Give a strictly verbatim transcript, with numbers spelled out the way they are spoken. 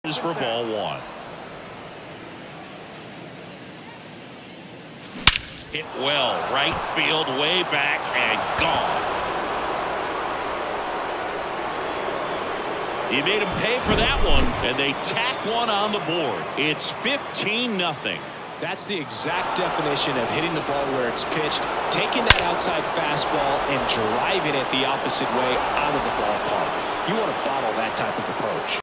For ball one. Hit well, right field, way back, and gone. He made him pay for that one, and they tack one on the board. It's fifteen nothing. That's the exact definition of hitting the ball where it's pitched, taking that outside fastball and driving it the opposite way out of the ballpark. You want to bottle that type of approach.